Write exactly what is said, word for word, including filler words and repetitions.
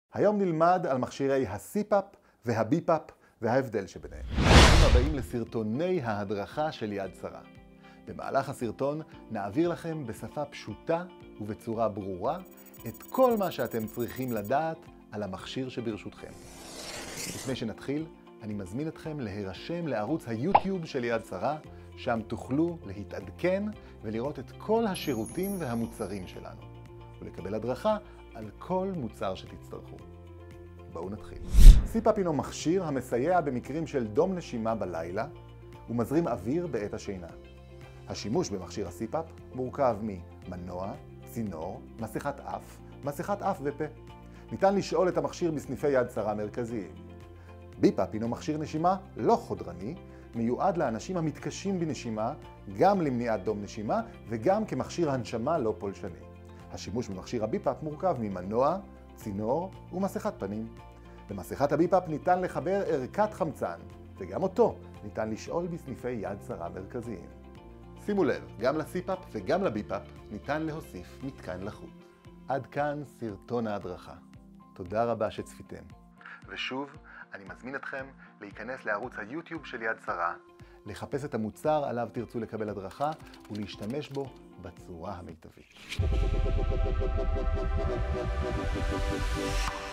היום נלמד על מכשירי ה-סי-פאפ וה-בי-פאפ וההבדל שביניהם. אנחנו הבאים לסרטוני ההדרכה של יד שרה. במהלך הסרטון נעביר לכם בשפה פשוטה ובצורה ברורה את כל מה שאתם צריכים לדעת על המכשיר שברשותכם. לפני שנתחיל, אני מזמין אתכם להירשם לערוץ היוטיוב של יד שרה, שם תוכלו להתעדכן ולראות את כל השירותים והמוצרים שלנו, ולקבל הדרכה על כל מוצר שתצטרכו. בואו נתחיל. סי-פאפ הינו מכשיר המסייע במקרים של דום נשימה בלילה ומזרים אוויר בעת השינה. השימוש במכשיר ה-סי-פאפ מורכב ממנוע, צינור, מסכת אף, מסכת אף ופה. ניתן לשאול את המכשיר בסניפי יד שרה מרכזיים. בי-פאפ הינו מכשיר נשימה לא חודרני, מיועד לאנשים המתקשים בנשימה, גם למניעת דום נשימה וגם כמכשיר הנשמה לא פולשני. השימוש במכשיר הבי-פאפ מורכב ממנוע, צינור ומסכת פנים. במסכת הבי-פאפ ניתן לחבר ערכת חמצן, וגם אותו ניתן לשאול בסניפי יד שרה מרכזיים. שימו לב, גם לסי-פאפ וגם לבי-פאפ ניתן להוסיף מתקן לחות. עד כאן סרטון ההדרכה. תודה רבה שצפיתם. ושוב, אני מזמין אתכם להיכנס לערוץ היוטיוב של יד שרה, לחפש את המוצר עליו תרצו לקבל הדרכה ולהשתמש בו בצורה המיטבית.